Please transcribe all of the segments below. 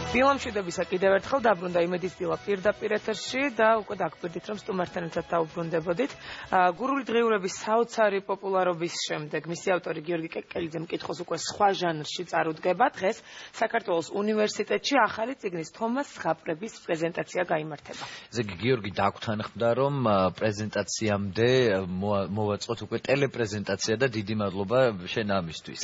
ფილმშვიდობისა კიდევ ერთხელ დაბრუნდა იმედის დილა პირდაპირ ეთერში და უკვე დაგკვირდით, რომ სტუმართან ერთად დაუბრუნდებოდით. გურული დღიურების საოცარი პოპულარობის შემდეგ მისი ავტორი გიორგი კეკელიძე მკითხოს უკვე სხვა ჟანრში წარუდგება. დღეს საქართველოს უნივერსიტეტში ახალი წიგნის თომას ზღაპრების პრეზენტაცია გაიმართება. ზეგი გიორგი დაგვთანხმდა, რომ პრეზენტაციამდე მოვაწყოთ უკვე ტელეპრეზენტაცია და დიდი მადლობა შენ ამისთვის.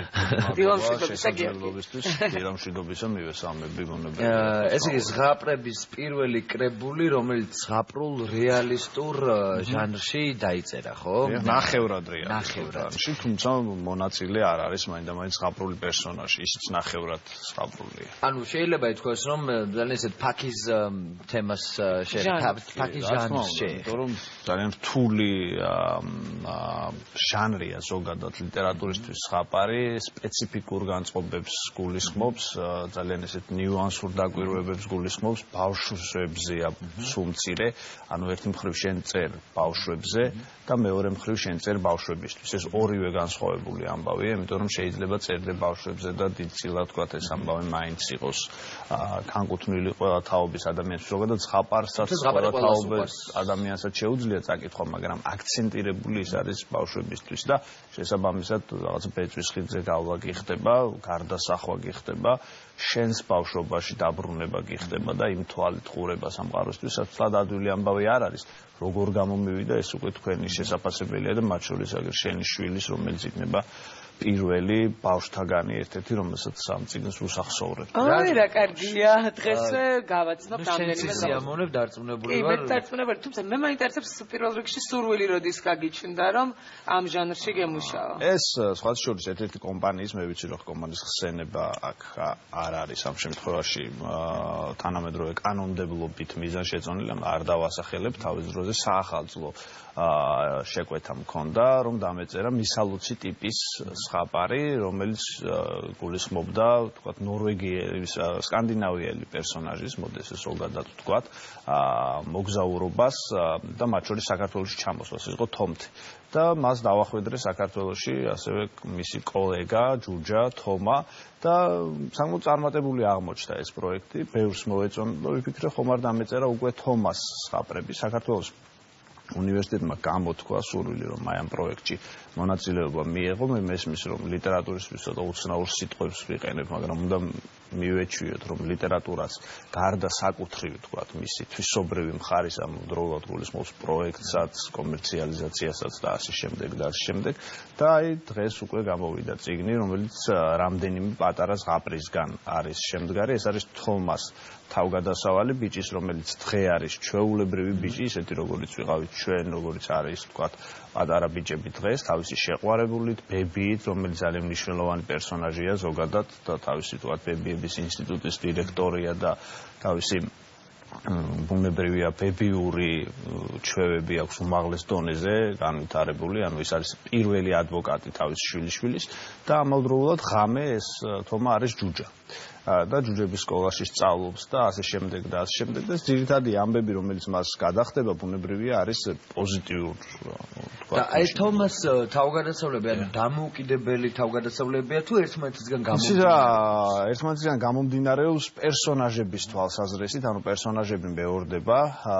დილამშვიდობისა მივესალმები. ეს იგი ზღაპრების პირველი კრებული, რომელიც ზღაპრულ რეალისტურ ჟანრში დაიწერა, ხო? ნახევრად რეალისტურში, თუმცა მონაწილე არ არის მაინდა-მაინც ზღაპრული პერსონაჟი, ისიც ნახევრად ზღაპრულია. ანუ შეიძლება ითქვას, რომ ძალიან ესეთ ფაქიზ თემას ფაქიზ ჟანრში, იმიტომ რომ ძალიან რთული ჟანრია ზოგადად ლიტერატურისთვის ზღაპარი, სპეციფიკურ განწყობებს გულისხმობს, ძალიან ესეთ ნიუანსურ დაკვირვებებს გულისხმობს, ბავშვებზეა სულ მცირე, ანუ ერთი მხრივ შენ წერ ბავშვებზე და მეორე მხრივ შენ წერ ბავშვებისთვის. ეს ორივე განსხვავებული ამბავია, იმიტომ რომ შეიძლება წერდე ბავშვებზე და დიდწილად თქვათ ეს ამბავი მაინც იყოს განკუთვნილი ყველა თაობის ადამიანს, ზოგადად ზღაპარსაც ყველა თაობის ადამიანსაც შეუძლია წაკითხვა, მაგრამ აქცენტირებული ის არის ბავშვებისთვის და შესაბამისად რაღაც ბეწვის ხიდზე გავლა გიხდება, გარდასახვა გიხდება, შენს ბავშვობაში დაბრუნება გიხდება და იმ თვალით ყურება სამყაროსთვის სათლად ადვილი ამბავი არ არის. როგორ გამომივიდა ეს უკვე თქვენი შესაძლებელია და მათ შორის აგერ შენი შვილის, რომელიც იქნება პირველი ბავშვთაგანი ერთ-ერთი, რომელსაც სამ წიგნს უსახსოვრებ. აი რა კარგია, დღეს გავაცნობ რამდენიმე სიამოვნებ დარწმუნებული ვარ. კი, დარწმუნებული, თუმცა მე მაინტერესებს პირველ რიგში სურვილი როდის გაგიჩნდა, რომ ამ ჟანრში გემუშაო. ეს სხვა შორის ერთ-ერთი კომპანიის, მე ვიცი რომ კომპანიის ხსენება აქ არ არის ამ შემთხვევაში თანამედროვე კანონმდებლობით მიზანშეწონილი, არ დავასახელებ თავის დროზე საახალწლო შეკვეთა მქონდა, რომ დამეწერა მისალუცი ტიპის ზღაპარი, რომელიც გულისხმობდა, თქვათ, ნორვეგიელი, სკანდინავიელი პერსონაჟის, მოდეს ეს ზოგადად თქვათ, მოგზაურობას და მათ შორის საქართველოში ჩამოსვლას, ეს იყო თომთი. და მას დავახვედრე საქართველოში ასევე მისი კოლეგა ჯუჯა თომა და საკმაოდ წარმატებული აღმოჩნდა ეს პროექტი, ბევრს მოეწონა და ვიფიქრე ხომ არ დამეწერა უკვე თომას ზღაპრები საქართველოს უნივერსიტეტმა გამოთქვა სურვილი, რომ აი ამ პროექტში მონაწილეობა მიეღო, მე მესმის რომ ლიტერატურისთვის ცოტა უცნაურ სიტყვებს ვიყენებ, მაგრამ უნდა მივეჩვიოთ, რომ ლიტერატურაც გარდა საკუთრივი, თქვათ, მისი თვისობრივი მხარის ამ დროულად გულისხმობს პროექტსაც, კომერციალიზაციასაც და ასე შემდეგ და ასე შემდეგ. და აი დღეს უკვე გამოვიდა წიგნი, რომელიც რამდენიმე პატარა ზღაპრისგან არის შემდგარი, ეს არის თომას თავგადასავალი ბიჭის, რომელიც დღე არის ჩვეულებრივი ბიჭი, ისეთი როგორიც ვიყავით ჩვენ, როგორიც არის, თქვათ, პატარა ბიჭები დღეს, თავისი შეყვარებულით, ბებიით, რომელიც ძალიან მნიშვნელოვანი პერსონაჟია ზოგადად და თავისი, თქვათ, ბებიების ინსტიტუტის დირექტორია და თავისი ბუნებრივია ბებიური ჩვევები აქვს უმაღლეს დონეზე განვითარებული, ანუ ის არის პირველი ადვოკატი თავის შვილიშვილის და ამავდროულად ღამე ეს თომა არის ჯუჯა. და ჯუჯების სკოლაში სწავლობს და ასე შემდეგ და ასე შემდეგ და ძირითადი ამბები, რომელიც მას გადახდება, ბუნებრივია არის პოზიტიურ, თქვა. და აი თომას თავგადასავლები, ანუ დამოუკიდებელი თავგადასავლებია თუ ერთმანეთისგან გამომდინარეობს? ერთმანეთისგან გამომდინარეობს პერსონაჟების თვალსაზრისით, ანუ პერსონაჟები მეორდება,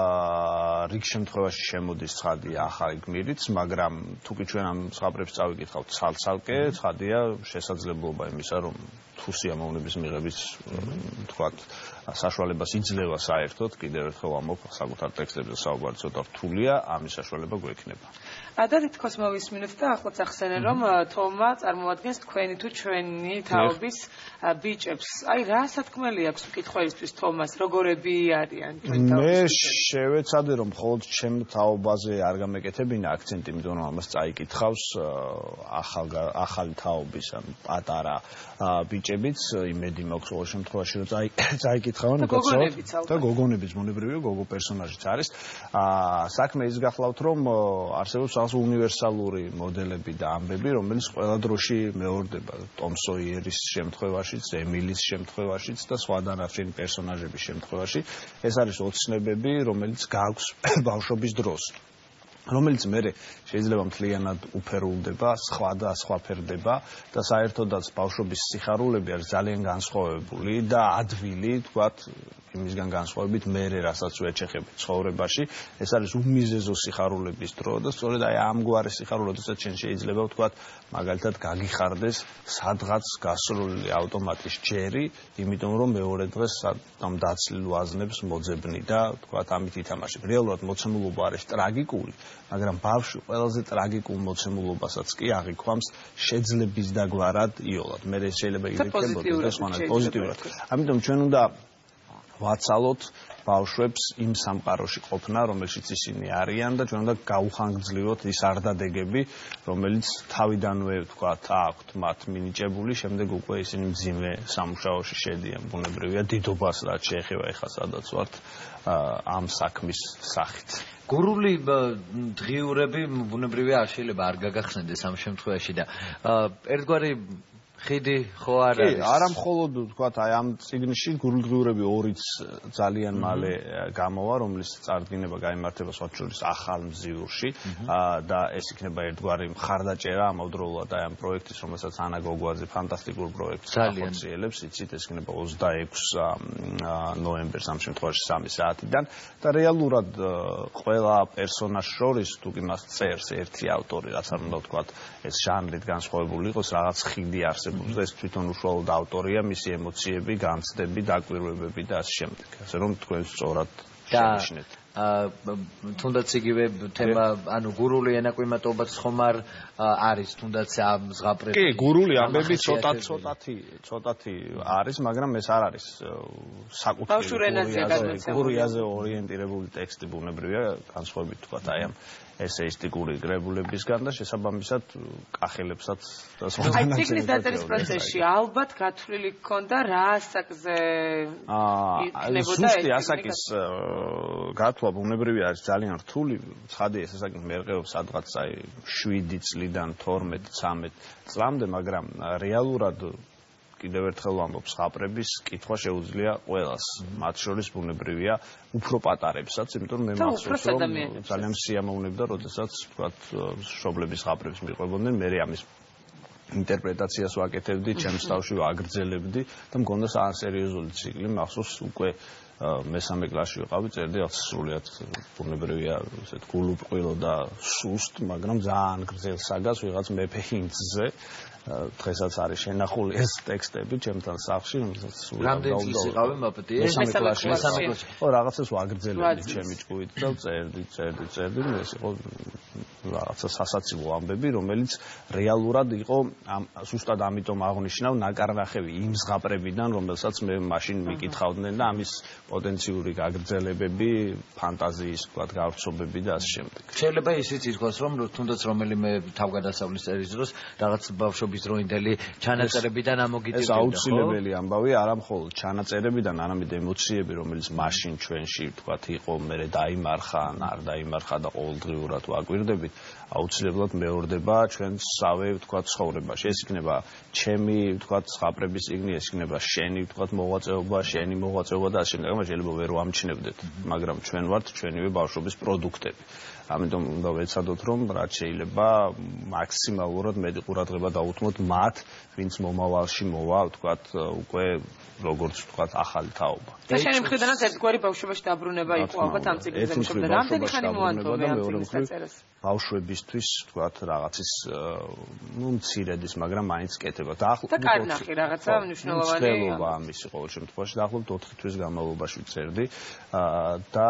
რიგ შემთხვევაში შემოდის ცხადია ახალი გმირიც, მაგრამ თუკი ჩვენ ამ ზღაპრებს წავიკითხავთ ცალ-ცალკე, ცხადია შესაძლებლობა იმისა, რომ თუ სიამოვნების მიღების, თქვათ, საშუალებას იძლევა საერთოდ, კიდევ ერთხელ ამბობ, საკუთარ ტექსტებზე საუბარი ცოტა რთულია, ამის საშუალება გვექნება. და თითქოს მოვისმინოთ და ახლაც ახსენე, რომ თომა წარმოადგენს თქვენი თუ ჩვენი თაობის ბიჭებს. აი რა სათქმელი აქვს მკითხველისთვის თომას, როგორები არიან თქვენ თაობის? მე შევეცადე, რომ მხოლოდ ჩემ თაობაზე არ გამეკეთებინა აქცენტი, იმიტომ რომ ამას წაიკითხავს ახალი თაობის ან პატარა ბიჭებიც, იმედი მაქვს ყოველ შემთხვევაში, რომ წაიკითხავენ და გოგონებიც, ბუნებრივია, გოგო პერსონაჟიც არის. საქმე ის გახლავთ, რომ არსებობს უნივერსალური მოდელები და ამბები, რომელიც ყველა დროში მეორდება ტომ სოიერის შემთხვევაშიც, ემილის შემთხვევაშიც და სხვა დანარჩენი პერსონაჟების შემთხვევაში. ეს არის ოცნებები, რომელიც გააქვს ბავშვობის დროს. რომელიც მე შეიძლება მთლიანად უფერულდება, სხვა და სხვაფერდება და საერთოდაც ბავშვობის სიხარულები არის ძალიან განსხვავებული და ადვილი, თქვათ, იმისგან განსხვავებით მე რასაც ვეჩეხები ცხოვრებაში, ეს არის უმიზეზო სიხარულების დრო და სწორედ აი ამგვარი სიხარული, როდესაც შენ შეიძლება ვთქვათ, მაგალითად გაგიხარდეს სადღაც გასროლილი ავტომატის ჯერი, იმიტომ რომ მეორე დღეს ამ დაცლილ ვაზნებს მოძებნი და ვთქვათ, ამით ითამაშებ. რეალურად მოცემულობა არის ტრაგიკული, მაგრამ ბავშვი ყველაზე ტრაგიკულ მოცემულობასაც კი აღიქვამს შეძლების დაგვარად იოლად. მე შეიძლება ირიცხებოდეს და სხვანაირად პოზიტიურად. ამიტომ ჩვენ უნდა ვაცალოთ ბავშვებს იმ სამყაროში ყოფნა, რომელშიც ისინი არიან და ჩვენ უნდა გაუხანგრძლივოთ ის არდადეგები, რომელიც თავიდანვე ვთქვათ, აქვთ მათ მინიჭებული, შემდეგ უკვე ისინი მძიმე სამუშაოში შედიან. ბუნებრივია დიდობას რაც შეეხება ეხლა სადაც ვართ ამ საქმის სახით. გურული დღიურები ბუნებრივია შეიძლება არ გაგახსენდეს ამ შემთხვევაში და ერთგვარი ხიდი ხო არ არის? არა მხოლოდ ვთქვათ, აი ამ წიგნში გურულდღიურები ორიც ძალიან მალე გამოვა, რომლის წარდგინება გაიმართება სხვა შორის ახალ მზიურში და ეს იქნება ერთგვარი მხარდაჭერა ამავდროულად აი ამ პროექტის, რომელსაც ანა გოგუაძე ფანტასტიკურ პროექტს ახორციელებს, იცით, ეს იქნება 26 ნოემბერს ამ შემთხვევაში 3 საათიდან და რეალურად ყველა პერსონაჟს შორის თუ კი მას წერს ერთი ავტორი, რაც არ უნდა ვთქვათ, ეს ჟანრით განსხვავებული იყოს, რაღაც ხიდი არსებობს. ეს თვითონ უშუალოდ ავტორია, მისი ემოციები, განცდები, დაკვირვებები და ასე შემდეგ. ასე რომ თქვენ სწორად შენიშნეთ. თუნდაც იგივე თემა, ანუ გურული ენაკვიმატობაც ხომ არ არის, თუნდაც ამ ზღაპრები. კი, გურული ამბები ცოტათი არის, მაგრამ ეს არ არის საკუთრივ გურიაზე ორიენტირებული ტექსტი ბუნებრივია, განსხვავებით თქვათ აი ამ ესეისტიკური კრებულებისგან და შესაბამისად კახელებსაც და სხვა. აი ციგნის დაწერის პროცესში ალბათ გათვლილი გქონდა რა ასაკზე იქნებოდა ზუსტი ასაკის გათვლა ბუნებრივია არის ძალიან რთული. ცხადია ეს ასაკი მერყეობს სადღაც აი 7 წლიდან 12-13 წლამდე, მაგრამ რეალურად კიდევ ერთხელ ვამბობ, ზღაპრების კითხვა შეუძლია ყველას, მათ შორის ბუნებრივია უფრო პატარებსაც, იმიტომ რომ მე მახსოვს, რომ ძალიან სიამოვნებდა, როდესაც ვთქვათ, მშობლების ზღაპრებს მიყვებოდნენ, მე ამის ინტერპრეტაციას ვაკეთებდი, ჩემს თავში ვაგრძელებდი და მგონდა საერთო ციკლი, მახსოვს უკვე მესამე კლასში ვიყავი, წერდი სრულიად ბუნებრივია, ესეთ გულუბრყვილო და სუსტ, მაგრამ ძალიან გრძელ საგას ვიღაც მეფე ჰინცზე. დღესაც არის შენახული ეს ტექსტები ჩემთან სახლში, რომელსაც სულ რამდენი წლის იყავი მაპატიე? მესამე კლასში. ხო, რაღაცას ვაგრძელებდი ჩემი ჭკუით და წერდი, ეს იყო რაღაცა სასაცილო ამბები, რომელიც რეალურად იყო ზუსტად ამიტომ აღნიშნავ ნაკარნახევი იმ ზღაპრებიდან, რომელსაც მე მაშინ მიკითხავდნენ და ამის პოტენციური გაგრძელებები, ფანტაზიის, ვთქვათ, გავრცობები და ასე შემდეგ. შეიძლება ისიც ითქვას, რომ თუნდაც რომელიმე თავგადასავლის წერის დროს რაღაც ბავშვობის დროინდელი ჩანაწერებიდან ამოგიდებდა. ეს აუცილებელი ამბავი, არა მხოლოდ ჩანაწერებიდან, არამედ ემოციები, რომელიც მაშინ ჩვენში, ვთქვათ, იყო, მე დაიმარხა, არ დაიმარხა და ყოველდღიურად ვაკვირდებით, აუცილებლად მეორდება ჩვენსავე, ვთქვათ, ცხოვრებაში. ეს იქნება ჩემი, ვთქვათ, ზღაპრების წიგნი, ეს იქნება შენი, ვთქვათ, მოღვაწეობა, შენი მოღვაწეობა და ასე შემდეგ. შეიძლება ვერ ვამჩნევდეთ, მაგრამ ჩვენ ვართ ჩვენივე ბავშვობის პროდუქტები. ამიტომ უნდა ვეცადოთ, რომ რაც შეიძლება მაქსიმალურად მეტი ყურადღება დავუთმოთ მათ, ვინც მომავალში მოვა, ვთქვათ, უკვე როგორც ვთქვათ, ახალი თაობა. და შენი მხრიდანაც ერთგვარი ბავშვობაში დაბრუნება იყო ალბათ ამ წიგნზე მუშაობდა. რამდენი ხანი მოანთოვე ამ წიგნის დაწერას? ბავშვებისთვის, ვთქვათ, რაღაცის მცირედის, მაგრამ მაინც კეთება. და კარნახი რაღაცა მნიშვნელოვანი მცდელობა ამისი ყოველ შემთხვევაში დაახლოებით 4 თვის განმავლობაში წერდი და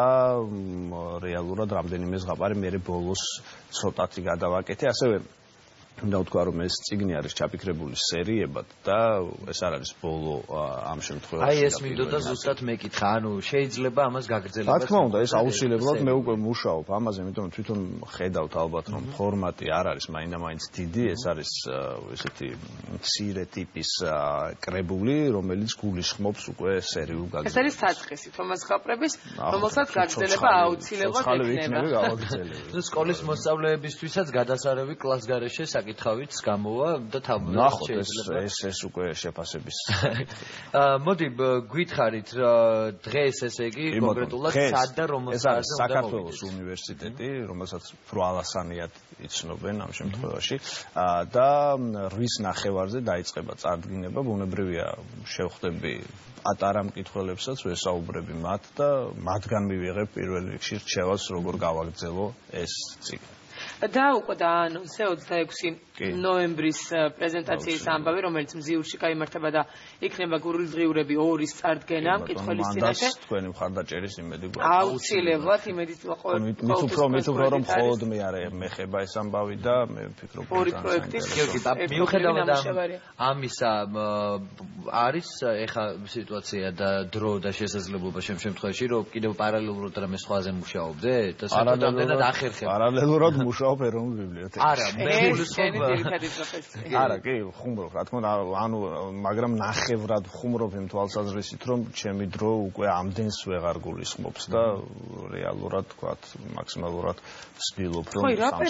რეალურად რამდენიმე ზღაპარი მე ბოლოს ცოტათი გადავაკეთე, ასევე უნდა ვთქვა, რომ ეს წიგნი არის ჩაფიქრებული სერიებად და ეს არ არის ბოლო ამ შემთხვევაში. აი ეს მინდოდა ზუსტად მეკითხა, ანუ შეიძლება ამას გაგრძელებას. რა თქმა უნდა, ეს აუცილებლად მე უკვე მუშაობ ამაზე, იმიტომ რომ თვითონ ხედავთ ალბათ, რომ ფორმატი არ არის მაინდა-მაინც დიდი, ეს არის ესეთი მცირე ტიპის კრებული, რომელიც გულისხმობს უკვე სერიულ გაგრძელებას. ეს არის საწყისი თომას ზღაპრების, რომელსაც გაგრძელება აუცილებლად ექნება. სკოლის მოსწავლეებისთვისაც გადასარევი კლასგარეშე საკითხავიც გამოვა და ნახოთ ეს უკვე შეფასების. მოდი გითხარით დღეს ესე იგი კონკრეტულად სად და რომელ საათზე უნდა საქართველოს უნივერსიტეტი, რომელსაც პროალასანიად იცნობენ ამ შემთხვევაში და 8:30-ზე დაიწყება წარდგინება, ბუნებრივია შევხვდები პატარა მკითხველებსაც, ვესაუბრები მათ და მათგან მივიღებ პირველ რიგში რჩევას, როგორ გავაგრძელო ეს ციკლი. და უკვე დაანონსე 26 ნოემბრის პრეზენტაციის ამბავი, რომელიც მზიურში გაიმართება და იქნება გურული დღიურები 2-ის წარდგენა მკითხველის წინაშე. თქვენი მხარდაჭერის იმედი გვაქვს. აუცილებლად იმედით მით უფრო რომ მხოლოდ მე არ მეხება ეს ამბავი და მე ვფიქრობ ორი პროექტის მიუხედავად ამისა არის ეხა სიტუაცია და დრო და შესაძლებლობა შემთხვევაში რომ კიდევ პარალელურად რამე სხვაზე მუშაობდე და საერთოდ ახერხებ პარალელურად მუშაობ ეროვნულ ბიბლიოთეკაში. არა, მე არა, კი, ხუმრობ, რა თქმა უნდა, ანუ მაგრამ ნახევრად ხუმრობ იმ თვალსაზრისით, რომ ჩემი დრო უკვე ამდენს ვეღარ გულისხმობს და რეალურად თქვათ, მაქსიმალურად ვცდილობ რომ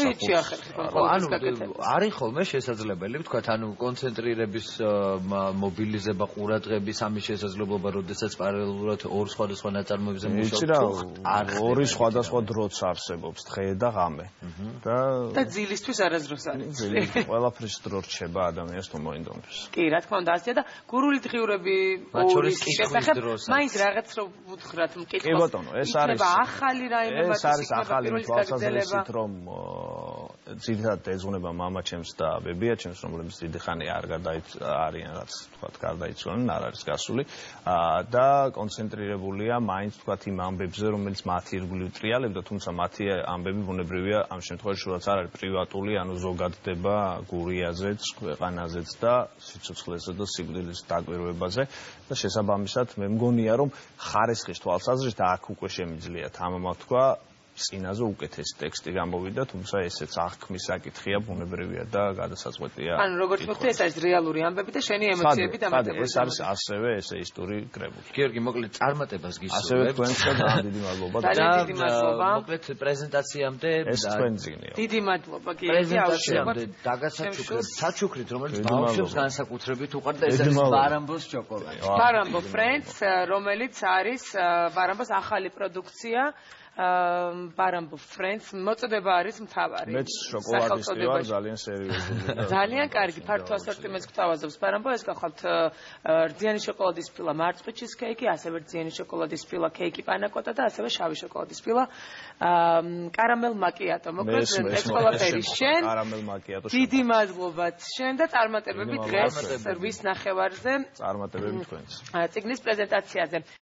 ანუ არის ხოლმე შესაძლებელი, თქვათ, ანუ კონცენტრირების მობილიზება, ყურადღების ამის შესაძლებლობა, როდესაც პარალელურად ორ სხვადასხვა ნაწარმოებზე მუშაობთ. ორი სხვადასხვა დროც არსებობს, დღე და ღამე. და ძილისთვის არასდროს არის. ყველაფრის დრო რჩება ადამიანს თუ მოინდომებს. კი, რა თქმა უნდა, ასეა და გურული დღიურები ორის შესახებ მაინც რაღაც რო ვუთხრათ მკითხოს. კი ბატონო, ეს არის ახალი რაიმე ეს არის ახალი თვალსაზრისით, რომ ძირითადად ეძღვნება მამაჩემს და ბებიაჩემს, რომლებიც დიდი ხანი არ არიან, რაც თქვათ, გარდაიცვალნენ, არ არის გასული და კონცენტრირებულია მაინც თქვათ იმ ამბებზე, რომელიც მათ ირგვლივ ტრიალებდა, თუმცა მათი ამბები ბუნებრივია ამ შემთხვევაში რაც არ არის პრივატული, ანუ ზოგადდება გურიაზეც, ქვეყანაზეც და სიცოცხლესა და სიკვდილის დაკვირვებაზე და შესაბამისად მე მგონია რომ ხარისხის თვალსაზრისით აქ უკვე შემიძლიათ ამამა თქვა წინაზე უკეთესი ტექსტი გამოვიდა, თუმცა ესეც აღქმის საკითხია, ბუნებრივია და გადასაწყვეტია. ანუ როგორც მოხდა, ეს არის რეალური ამბები და შენი ემოციები დამატებული. ეს არის ასევე ესეისტური კრებული. გიორგი, მოკლედ წარმატებას გისურვებთ. ასევე თქვენს და დიდი მადლობა. დიდი მადლობა. მოკლედ პრეზენტაციამდე ეს თქვენ ძიგნია. დიდი მადლობა, გიორგი, პრეზენტაციამდე დაგასაჩუქრით, რომელიც ბავშვებს განსაკუთრებით უყვართ და ეს არის ბარამბოს შოკოლადი. ბარამბო Friends, რომელიც არის ბარამბოს ახალი პროდუქცია. ბარამბო Friends მოწოდება არის მთავარი. მეც შოკოლადის ვარ ძალიან სერიოზული. ძალიან კარგი, ფართო ასორტიმენტს გვთავაზობს ბარამბო, ეს გახლავთ რძიანი შოკოლადის ფილა, მარწყვი ჩიზკეიკი, ასევე რძიანი შოკოლადის ფილა, კეიკი პანაკოტა და ასევე შავი შოკოლადის ფილა, კარამელ მაკიატო. მოკლედ ეს ყველაფერი შენ. კარამელ მაკიატო. დიდი მადლობა შენ და წარმატებები დღეს 8:30-ზე. წარმატებები თქვენს. წიგნის პრეზენტაციაზე.